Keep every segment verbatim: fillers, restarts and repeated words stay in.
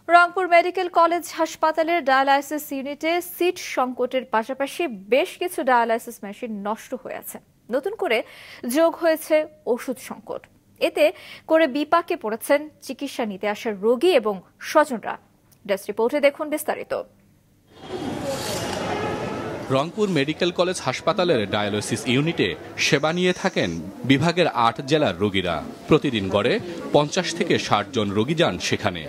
Rangpur medical college হাসপাতালের dialysis ইউনিটে seat সংকটের পাশাপাশি বেশ কিছু ডায়ালাইসিস মেশিন নষ্ট হয়ে আছে। নতুন করে যোগ হয়েছে ওষুধ সংকট। এতে করে বিপাকে পড়েছেন চিকিৎসা নিতে আসা রোগী এবং স্বজনরা। ডেস্ক রিপোর্টে দেখুন বিস্তারিত। রংপুর মেডিকেল কলেজ হাসপাতালের ডায়ালাইসিস ইউনিটে সেবা নিয়ে থাকেন বিভাগের আট জেলার রোগীরা। প্রতিদিন গড়ে পঞ্চাশ থেকে ষাট জন রোগী যান সেখানে।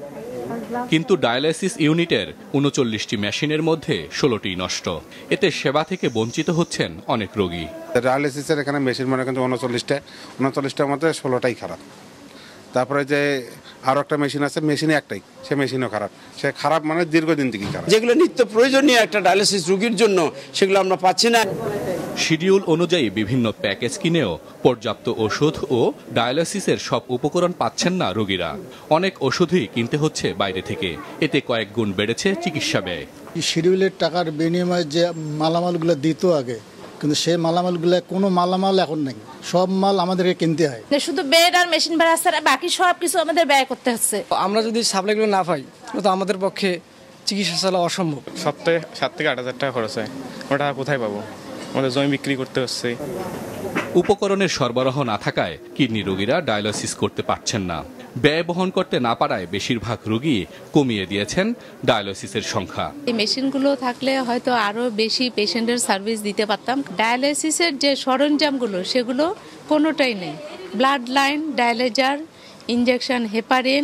কিন্তু ডায়ালাইসিস ইউনিটের উনচল্লিশটি মেশিনের মধ্যে ষোলোটি নষ্ট। এতে সেবা থেকে বঞ্চিত হচ্ছেন অনেক রোগী। ডায়ালাইসিসের এখানে মেশিন মনে কিন্তু উনচল্লিশটা উনচল্লিশটার মধ্যে ষোলোটাই খারাপ। তারপরে যে আরো একটা মেশিন আছে, মেশিনে একটাই, সে মেশিনও খারাপ। সে খারাপ মানে দীর্ঘদিন থেকে খারাপ। যেগুলো নিত্য প্রয়োজনীয় একটা ডায়ালিসিস রোগীর জন্য, সেগুলো আমরা পাচ্ছি না। শিডিউল অনুযায়ী বিভিন্ন প্যাকেজ কিনেও পর্যাপ্ত ওষুধ ও ডায়ালাইসিসের সব উপকরণ পাচ্ছেন না রোগীরা। অনেক ওষুধই কিনতে হচ্ছে বাইরে থেকে। এতে কয়েক গুণ বেড়েছে চিকিৎসা ব্যয়। শিডিউলের টাকার বিনিময়ে যে মালামালগুলো দিত আগে, কিন্তু সেই মালামালগুলো কোনো মালামাল এখন নেই। সব মাল আমাদেরকে কিনতে হয়। শুধু বেড আর মেশিন ভাড়া ছাড়া বাকি সব কিছু আমাদের ব্যয় করতে হচ্ছে। আমরা যদি সাপ্লাইগুলো না পাই তো আমাদের পক্ষে চিকিৎসা চালা অসম্ভব। সপ্তাহে সাত থেকে আট হাজার টাকা খরচ হয়। ওটা কোথায় পাবো? আমাদের জমি বিক্রি করতে হচ্ছে। উপকরণের সরবরাহ না থাকায় কিডনি রোগীরা ডায়ালাইসিস করতে পারছেন না। ব্যয় বহন করতে না পারায় বেশিরভাগ রোগী কমিয়ে দিয়েছেন ডায়ালাইসিসের সংখ্যা। এই মেশিনগুলো থাকলে হয়তো আরো বেশি পেশেন্টের সার্ভিস দিতে পারতাম। ডায়ালাইসিসের যে সরঞ্জামগুলো সেগুলো কোনোটাই নেই। Blood line, dialyser, injection, heparin,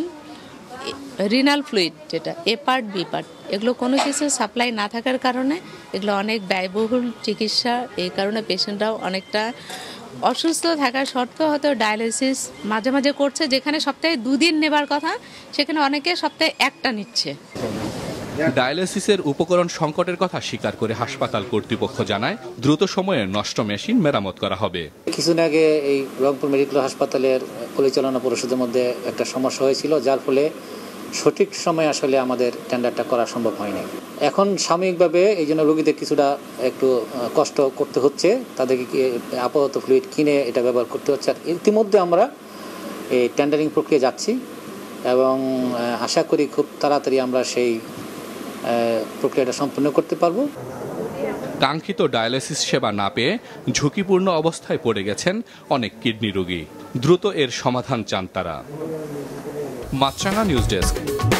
renal fluid যেটা এ পার্ট বি পার্ট, এগুলো কোনো কিছু সাপ্লাই না থাকার কারণে এগুলো অনেক ব্যয়বহুল চিকিৎসা। এই কারণে পেশেন্টরাও অনেকটা অসুস্থ থাকা সত্ত্বেও হয়তো ডায়ালাইসিস মাঝে মাঝে করছে। যেখানে সপ্তাহে দুদিন নেবার কথা, সেখানে অনেকে সপ্তাহে একটা নিচ্ছে। ডায়ালাইসিসের উপকরণ সংকটের কথা স্বীকার করে হাসপাতাল কর্তৃপক্ষ জানায় দ্রুত সময়ে নষ্ট মেশিন মেরামত করা হবে। কিছুদিন আগে এই রংপুর মেডিকেল হাসপাতালের পরিচালনা পরিষদের মধ্যে একটা সমস্যা হয়েছিল, যার ফলে সঠিক সময়ে আসলে আমাদের টেন্ডারটা করা সম্ভব হয়নি। এখন সাময়িকভাবে এই জন্য রোগীদের কিছুটা একটু কষ্ট করতে হচ্ছে, তাদেরকে আপাতত ফ্লুইড কিনে এটা ব্যবহার করতে হচ্ছে। আর ইতিমধ্যে আমরা এই টেন্ডারিং প্রক্রিয়া যাচ্ছি এবং আশা করি খুব তাড়াতাড়ি আমরা সেই প্রক্রিয়াটা সম্পন্ন করতে পারবো। কাঙ্ক্ষিত ডায়ালাইসিস সেবা না পেয়ে ঝুঁকিপূর্ণ অবস্থায় পড়ে গেছেন অনেক কিডনি রোগী। দ্রুত এর সমাধান চান তারা। Maasranga news desk.